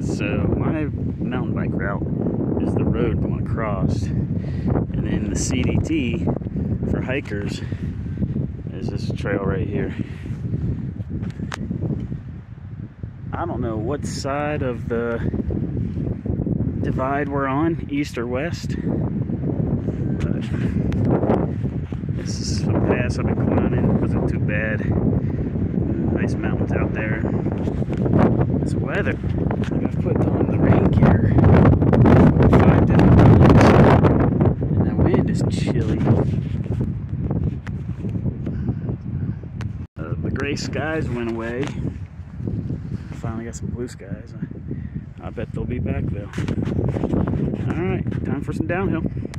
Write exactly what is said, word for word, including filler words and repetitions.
So my mountain bike route is the road going across, and then the C D T for hikers is this trail right here. I don't know what side of the divide we're on, east or west, but this is a pass I've been climbing. Wasn't too bad. Nice mountains out there. This weather, I've put on the rain gear five different times, and the wind is chilly. Uh, the gray skies went away. Finally got some blue skies. I, I bet they'll be back though. Alright, time for some downhill.